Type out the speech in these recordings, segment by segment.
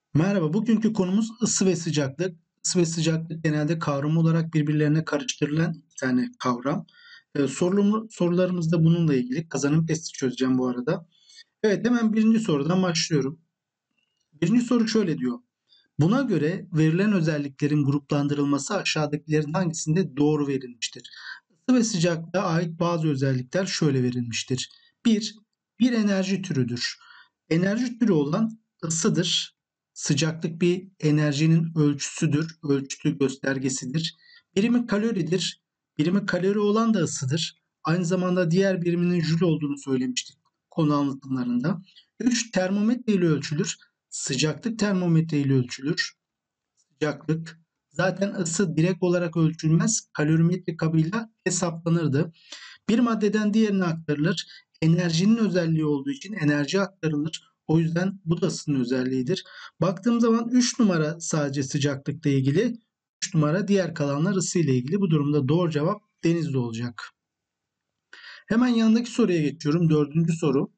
Merhaba, bugünkü konumuz ısı ve sıcaklık. Isı ve sıcaklık genelde kavram olarak birbirlerine karıştırılan iki tane kavram. Sorularımız da bununla ilgili. Kazanım testi çözeceğim bu arada. Evet, hemen birinci sorudan başlıyorum. Birinci soru şöyle diyor. Buna göre verilen özelliklerin gruplandırılması aşağıdakilerin hangisinde doğru verilmiştir? Isı ve sıcaklığa ait bazı özellikler şöyle verilmiştir. 1. Bir enerji türüdür. Enerji türü olan ısıdır. Sıcaklık bir enerjinin ölçüsüdür, ölçütü göstergesidir. Birimi kaloridir. Birimi kalori olan da ısıdır. Aynı zamanda diğer biriminin jül olduğunu söylemiştik konu anlatımlarında. 3. Termometre ile ölçülür. Sıcaklık termometre ile ölçülür. Sıcaklık. Zaten ısı direkt olarak ölçülmez. Kalorimetre kabıyla hesaplanırdı. Bir maddeden diğerine aktarılır. Enerjinin özelliği olduğu için enerji aktarılır. O yüzden bu da ısının özelliğidir. Baktığım zaman 3 numara sadece sıcaklıkla ilgili. 3 numara diğer kalanlar ısı ile ilgili. Bu durumda doğru cevap Denizli olacak. Hemen yanındaki soruya geçiyorum. Dördüncü soru.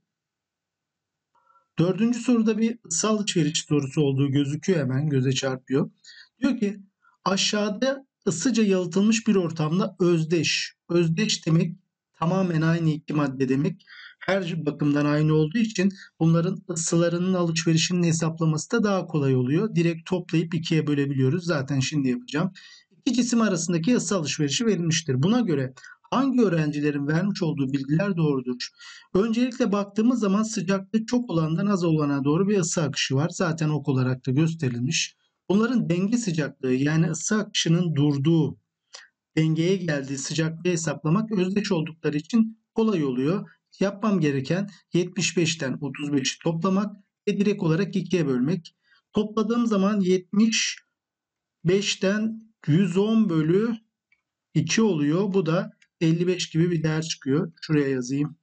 Dördüncü soruda bir ısı alışveriş sorusu olduğu gözüküyor, hemen göze çarpıyor. Diyor ki aşağıda ısıca yalıtılmış bir ortamda özdeş. Özdeş demek tamamen aynı iki madde demek. Her bakımdan aynı olduğu için bunların ısılarının alışverişinin hesaplaması da daha kolay oluyor. Direkt toplayıp ikiye bölebiliyoruz. Zaten şimdi yapacağım. İki cisim arasındaki ısı alışverişi verilmiştir. Buna göre hangi öğrencilerin vermiş olduğu bilgiler doğrudur? Öncelikle baktığımız zaman sıcaklığı çok olandan az olana doğru bir ısı akışı var. Zaten ok olarak da gösterilmiş. Bunların denge sıcaklığı, yani ısı akışının durduğu, dengeye geldiği sıcaklığı hesaplamak özdeş oldukları için kolay oluyor. Yapmam gereken 75'ten 35'i toplamak ve direkt olarak ikiye bölmek. Topladığım zaman 75'ten 110 bölü 2 oluyor. Bu da 55 gibi bir değer çıkıyor. Şuraya yazayım.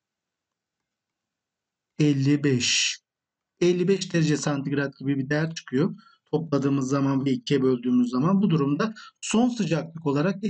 55. 55 derece santigrat gibi bir değer çıkıyor. Topladığımız zaman ve ikiye böldüğümüz zaman bu durumda son sıcaklık olarak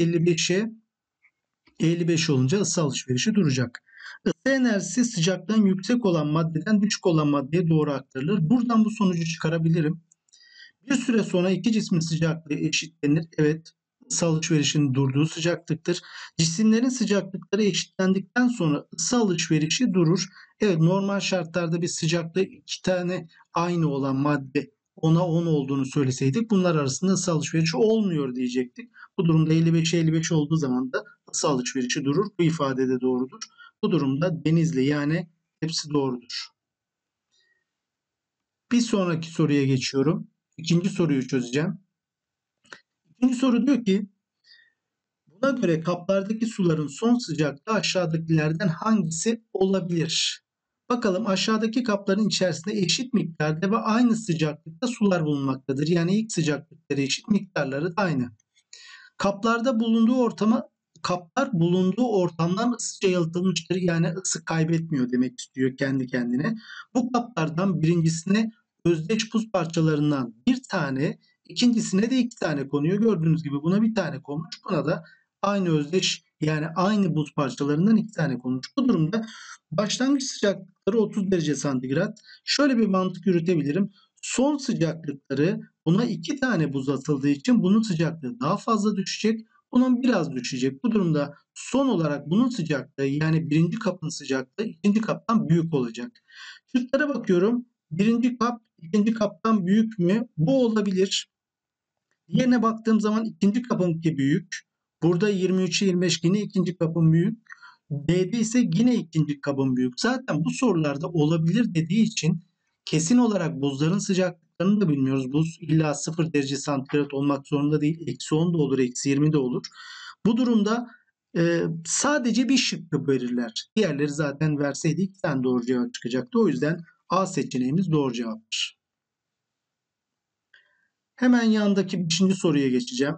55 olunca ısı alışverişi duracak. Isı enerjisi sıcaklığın yüksek olan maddeden düşük olan maddeye doğru aktarılır. Buradan bu sonucu çıkarabilirim. Bir süre sonra iki cismin sıcaklığı eşitlenir. Evet, ısı alışverişinin durduğu sıcaklıktır. Cisimlerin sıcaklıkları eşitlendikten sonra ısı alışverişi durur. Evet, normal şartlarda bir sıcaklığı iki tane aynı olan madde 10'a 10 olduğunu söyleseydik bunlar arasında ısı alışverişi olmuyor diyecektik. Bu durumda 55'e 55 olduğu zaman da ısı alışverişi durur. Bu ifade de doğrudur. Bu durumda Denizli, yani hepsi doğrudur. Bir sonraki soruya geçiyorum. İkinci soruyu çözeceğim. İkinci soru diyor ki buna göre kaplardaki suların son sıcaklığı aşağıdakilerden hangisi olabilir? Bakalım, aşağıdaki kapların içerisinde eşit miktarda ve aynı sıcaklıkta sular bulunmaktadır. Yani ilk sıcaklıkları eşit, miktarları da aynı. Kaplar bulunduğu ortamdan ısıca yalıtılmıştır. Yani ısı kaybetmiyor demek istiyor kendi kendine. Bu kaplardan birincisine özdeş buz parçalarından bir tane, ikincisine de iki tane konuyor. Gördüğünüz gibi buna bir tane konmuş. Buna da aynı özdeş, yani aynı buz parçalarından iki tane konmuş. Bu durumda başlangıç sıcaklıkları 30 derece santigrat. Şöyle bir mantık yürütebilirim. Son sıcaklıkları, buna iki tane buz atıldığı için bunun sıcaklığı daha fazla düşecek. Bunun biraz düşecek. Bu durumda son olarak bunun sıcaklığı, yani birinci kapın sıcaklığı ikinci kaptan büyük olacak. Şıklara bakıyorum. Birinci kap ikinci kaptan büyük mü? Bu olabilir. Diğerine baktığım zaman ikinci kapınki büyük. Burada 23'e 25 yine ikinci kapın büyük. D'de ise yine ikinci kabın büyük. Zaten bu sorularda olabilir dediği için kesin olarak buzların sıcaklıklarını da bilmiyoruz. Buz illa 0 derece santigrat olmak zorunda değil. Eksi 10 da olur, eksi 20 de olur. Bu durumda sadece bir şıkkı verirler. Diğerleri zaten verseydi iki tane doğru cevap çıkacaktı. O yüzden A seçeneğimiz doğru cevaptır. Hemen yandaki 5. soruya geçeceğim.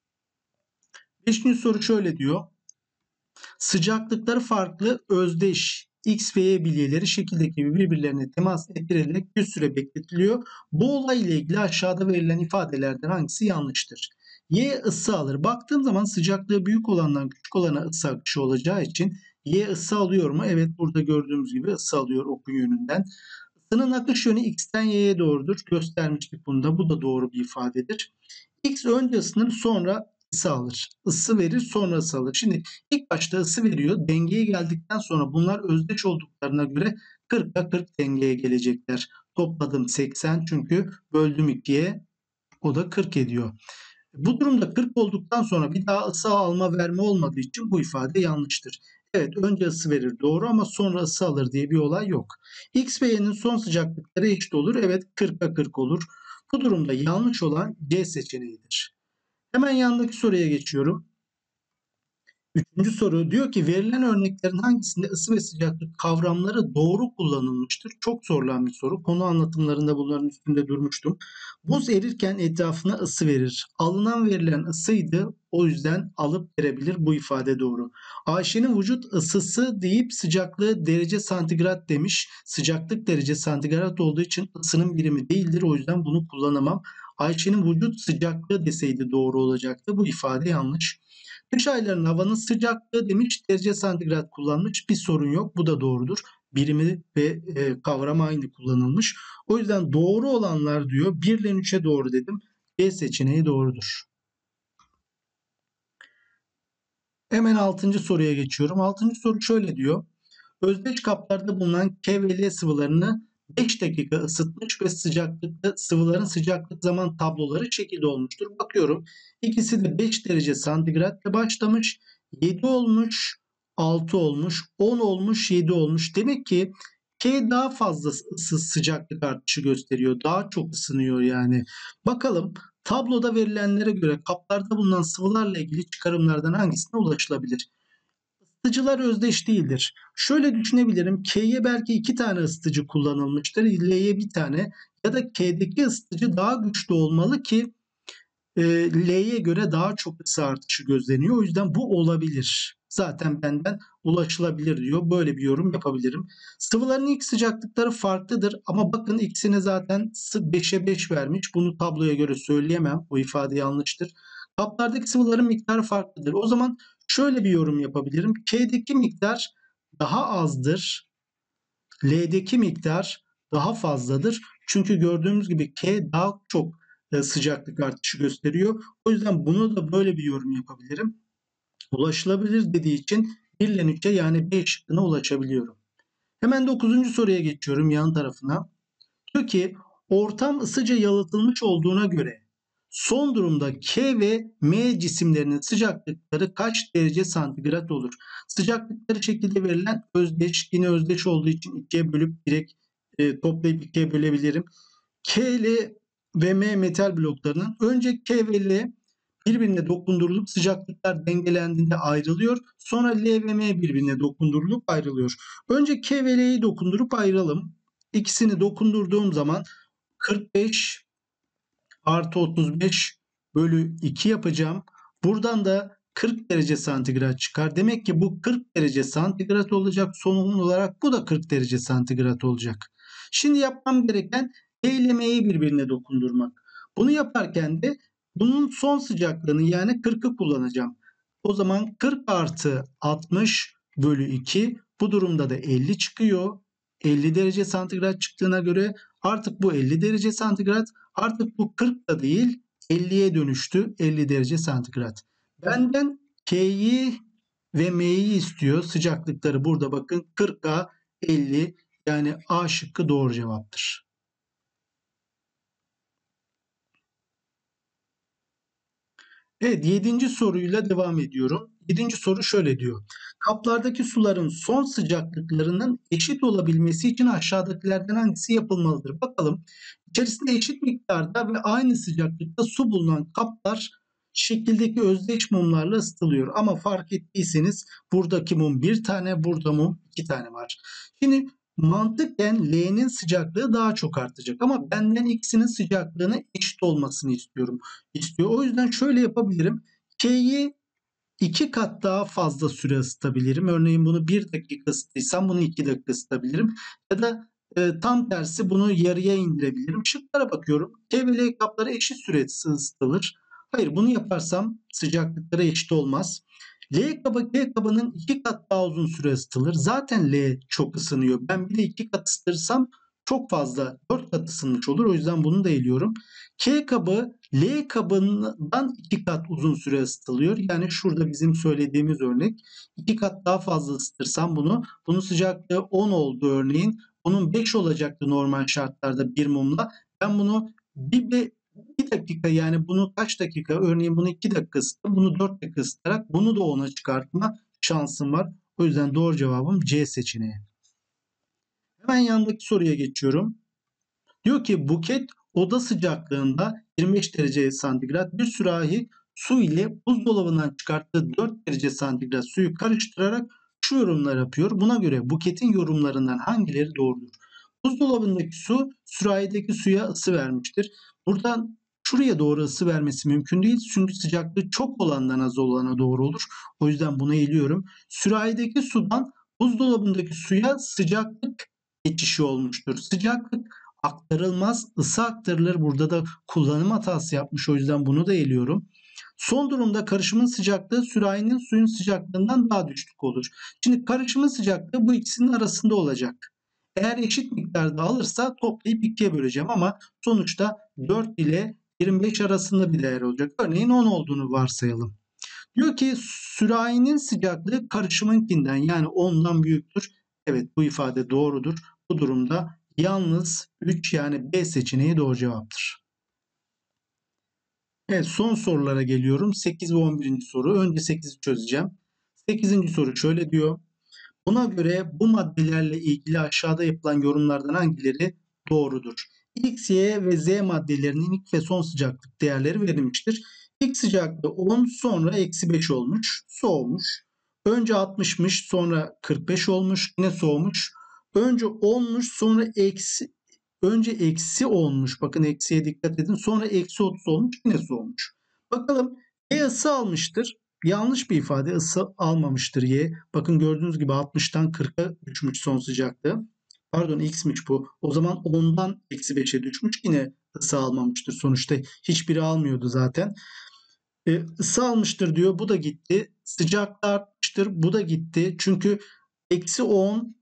5. soru şöyle diyor. Sıcaklıkları farklı özdeş X ve Y bilyeleri şekildeki gibi birbirlerine temas ettirilerek bir süre bekletiliyor. Bu olay ile ilgili aşağıda verilen ifadelerden hangisi yanlıştır? Y ısı alır. Baktığım zaman sıcaklığı büyük olandan küçük olana ısı akışı olacağı için Y ısı alıyor mu? Evet, burada gördüğümüz gibi ısı alıyor okun yönünden. Isının akış yönü x'ten y'ye doğrudur. Göstermiştik bunu da. Bu da doğru bir ifadedir. X önce ısınır, sonra ısı alır. Isı verir, sonra ısı alır. Şimdi ilk başta ısı veriyor. Dengeye geldikten sonra bunlar özdeş olduklarına göre 40'a 40 dengeye gelecekler. Topladım 80, çünkü böldüm 2'ye, o da 40 ediyor. Bu durumda 40 olduktan sonra bir daha ısı alma verme olmadığı için bu ifade yanlıştır. Evet, önce ısı verir doğru, ama sonra ısı alır diye bir olay yok. X ve Y'nin son sıcaklıkları eşit olur. Evet, 40'a 40 olur. Bu durumda yanlış olan C seçeneğidir. Hemen yanındaki soruya geçiyorum. Üçüncü soru diyor ki verilen örneklerin hangisinde ısı ve sıcaklık kavramları doğru kullanılmıştır? Çok sorulan bir soru. Konu anlatımlarında bunların üstünde durmuştum. Buz erirken etrafına ısı verir. Alınan verilen ısıydı. O yüzden alıp verebilir. Bu ifade doğru. Ayşe'nin vücut ısısı deyip sıcaklığı derece santigrat demiş. Sıcaklık derece santigrat olduğu için ısının birimi değildir. O yüzden bunu kullanamam. Ayşe'nin vücut sıcaklığı deseydi doğru olacaktı. Bu ifade yanlış. Kış aylarının havanın sıcaklığı demiş, derece santigrat kullanmış, bir sorun yok, bu da doğrudur. Birimi ve kavram aynı kullanılmış. O yüzden doğru olanlar diyor 1 ile 3'e doğru dedim. B seçeneği doğrudur. Hemen 6. soruya geçiyorum. 6. soru şöyle diyor. Özdeş kaplarda bulunan K ve L sıvılarını 5 dakika ısıtmış ve sıcaklıkta sıvıların sıcaklık zaman tabloları şekilde olmuştur. Bakıyorum, ikisi de 5 derece santigratla başlamış. 7 olmuş, 6 olmuş, 10 olmuş, 7 olmuş. Demek ki K daha fazla sıcaklık artışı gösteriyor. Daha çok ısınıyor yani. Bakalım, tabloda verilenlere göre kaplarda bulunan sıvılarla ilgili çıkarımlardan hangisine ulaşılabilir? Isıtıcılar özdeş değildir. Şöyle düşünebilirim. K'ye belki 2 tane ısıtıcı kullanılmıştır. L'ye bir tane. Ya da K'deki ısıtıcı daha güçlü olmalı ki L'ye göre daha çok ısı artışı gözleniyor. O yüzden bu olabilir. Zaten benden ulaşılabilir diyor. Böyle bir yorum yapabilirim. Sıvıların ilk sıcaklıkları farklıdır. Ama bakın, ikisine zaten 5'e 5 vermiş. Bunu tabloya göre söyleyemem. O ifade yanlıştır. Kaplardaki sıvıların miktarı farklıdır. O zaman şöyle bir yorum yapabilirim. K'deki miktar daha azdır. L'deki miktar daha fazladır. Çünkü gördüğümüz gibi K daha çok sıcaklık artışı gösteriyor. O yüzden bunu da böyle bir yorum yapabilirim. Ulaşılabilir dediği için 1 ile 3'e, yani B şıkkına ulaşabiliyorum. Hemen 9. soruya geçiyorum, yan tarafına. Diyor ki ortam ısıca yalıtılmış olduğuna göre son durumda K ve M cisimlerinin sıcaklıkları kaç derece santigrat olur? Sıcaklıkları şekilde verilen özdeş, yine özdeş olduğu için 2'ye bölüp direkt toplayıp 2'ye bölebilirim. K, L ve M metal bloklarının önce K ve L birbirine dokundurulup sıcaklıklar dengelendiğinde ayrılıyor. Sonra L ve M birbirine dokundurulup ayrılıyor. Önce K ve L'yi dokundurup ayıralım. İkisini dokundurduğum zaman 45 artı 35 bölü 2 yapacağım. Buradan da 40 derece santigrat çıkar. Demek ki bu 40 derece santigrat olacak. Son olarak bu da 40 derece santigrat olacak. Şimdi yapmam gereken L ile M'yi birbirine dokundurmak. Bunu yaparken de bunun son sıcaklığını, yani 40'ı kullanacağım. O zaman 40 artı 60 bölü 2, bu durumda da 50 çıkıyor. 50 derece santigrat çıktığına göre artık bu 50 derece santigrat, artık bu 40 da değil 50'ye dönüştü. 50 derece santigrat. Benden K'yi ve M'yi istiyor. Sıcaklıkları burada bakın, 40'a 50, yani A şıkkı doğru cevaptır. Evet, 7. soruyla devam ediyorum. 7. soru şöyle diyor. Kaplardaki suların son sıcaklıklarının eşit olabilmesi için aşağıdakilerden hangisi yapılmalıdır? Bakalım. İçerisinde eşit miktarda ve aynı sıcaklıkta su bulunan kaplar şekildeki özdeş mumlarla ısıtılıyor. Ama fark ettiyseniz buradaki mum bir tane, burada mum iki tane var. Şimdi mantıken L'nin sıcaklığı daha çok artacak ama benden ikisinin sıcaklığının eşit olmasını istiyor. O yüzden şöyle yapabilirim. K'yi 2 kat daha fazla süre ısıtabilirim. Örneğin bunu 1 dakika ısıtırsam bunu 2 dakika ısıtabilirim. Ya da tam tersi, bunu yarıya indirebilirim. Şıklara bakıyorum. K ve L kapları eşit sürede ısıtılır. Hayır, bunu yaparsam sıcaklıkları eşit olmaz. L kabı K kabının 2 kat daha uzun süre ısıtılır. Zaten L çok ısınıyor. Ben bir de 2 kat ısıtırsam çok fazla 4 kat ısınmış olur. O yüzden bunu da eliyorum. K kabı L kabından 2 kat uzun süre ısıtılıyor. Yani şurada bizim söylediğimiz örnek 2 kat daha fazla ısıtırsam bunun sıcaklığı 10 oldu örneğin. Bunun 5 olacaktı normal şartlarda bir mumla. Ben bunu bir dakika, yani bunu kaç dakika, örneğin bunu 2 dakika ısıttım, bunu 4 dakika ısıtarak bunu da 10'a çıkartma şansım var. O yüzden doğru cevabım C seçeneği. Hemen yanındaki soruya geçiyorum. Diyor ki buket oda sıcaklığında 25 derece santigrat bir sürahi su ile buzdolabından çıkarttığı 4 derece santigrat suyu karıştırarak şu yorumlar yapıyor. Buna göre buketin yorumlarından hangileri doğrudur? Buzdolabındaki su sürahideki suya ısı vermiştir. Buradan şuraya doğru ısı vermesi mümkün değil. Çünkü sıcaklığı çok olandan az olana doğru olur. O yüzden bunu eliyorum. Sürahideki sudan buzdolabındaki suya sıcaklık geçişi olmuştur. Sıcaklık aktarılmaz, ısı aktarılır. Burada da kullanım hatası yapmış. O yüzden bunu da eliyorum. Son durumda karışımın sıcaklığı sürahinin suyun sıcaklığından daha düşük olur. Şimdi karışımın sıcaklığı bu ikisinin arasında olacak. Eğer eşit miktarda alırsa toplayıp 2'ye böleceğim ama sonuçta 4 ile 25 arasında bir değer olacak. Örneğin 10 olduğunu varsayalım. Diyor ki sürahinin sıcaklığı karışımınkinden, yani 10'dan büyüktür. Evet, bu ifade doğrudur. Bu durumda yalnız 3, yani B seçeneği doğru cevaptır. Evet, son sorulara geliyorum. 8 ve 11. soru. Önce 8'i çözeceğim. 8. soru şöyle diyor. Buna göre bu maddelerle ilgili aşağıda yapılan yorumlardan hangileri doğrudur? X, Y ve Z maddelerinin ilk ve son sıcaklık değerleri verilmiştir. İlk sıcaklığı 10, sonra -5 olmuş. Soğumuş. Önce 60'mış, sonra 45 olmuş. Yine soğumuş. Önce 10'muş, sonra eksi olmuş. Bakın eksiye dikkat edin. Sonra -30 olmuş. Yine soğumuş. Bakalım, Y ısı almıştır. Yanlış bir ifade. Isı almamıştır Y. Bakın gördüğünüz gibi 60'tan 40'a düşmüş son sıcaklığı. Pardon, X'miş bu. O zaman 10'dan -5'e düşmüş. Yine ısı almamıştır. Sonuçta hiçbiri almıyordu zaten. Isı almıştır diyor. Bu da gitti. Sıcaklığı artmıştır. Bu da gitti. Çünkü -10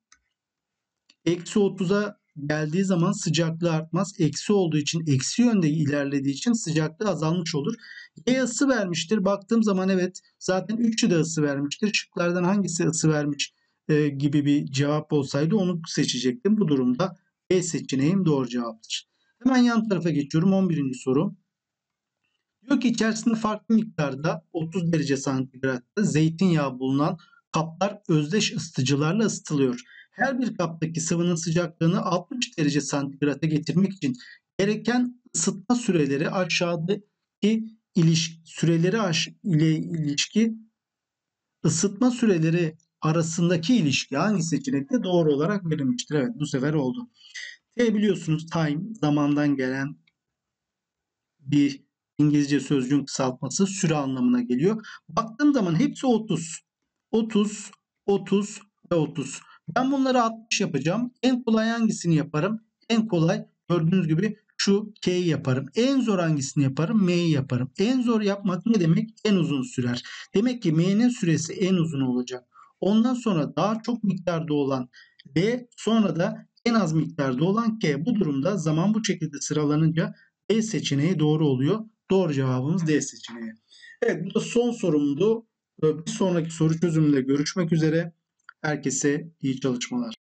-30'a geldiği zaman sıcaklığı artmaz. Eksi olduğu için, eksi yönde ilerlediği için sıcaklığı azalmış olur. Y ısı vermiştir. Baktığım zaman evet, zaten 3'ü de ısı vermiştir. Şıklardan hangisi ısı vermiş gibi bir cevap olsaydı onu seçecektim. Bu durumda B seçeneğim doğru cevaptır. Hemen yan tarafa geçiyorum. 11. soru. Diyor ki içerisinde farklı miktarda 30 derece santigratta zeytinyağı bulunan kaplar özdeş ısıtıcılarla ısıtılıyor. Her bir kaptaki sıvının sıcaklığını 60 derece santigrata getirmek için gereken ısıtma süreleri aşağıdaki ile ilişki ısıtma süreleri arasındaki ilişki hangi seçenekte doğru olarak verilmiştir? Evet, bu sefer oldu. Biliyorsunuz time, zamandan gelen bir İngilizce sözcüğün kısaltması, süre anlamına geliyor. Baktığım zaman hepsi 30. 30, 30 ve 30. Ben bunları 60 yapacağım. En kolay hangisini yaparım? En kolay, gördüğünüz gibi şu K'yi yaparım. En zor hangisini yaparım? M'yi yaparım. En zor yapmak ne demek? En uzun sürer. Demek ki M'nin süresi en uzun olacak. Ondan sonra daha çok miktarda olan B, sonra da en az miktarda olan K. Bu durumda zaman bu şekilde sıralanınca D seçeneği doğru oluyor. Doğru cevabımız D seçeneği. Evet, bu da son sorumdu. Bir sonraki soru çözümünde görüşmek üzere. Herkese iyi çalışmalar.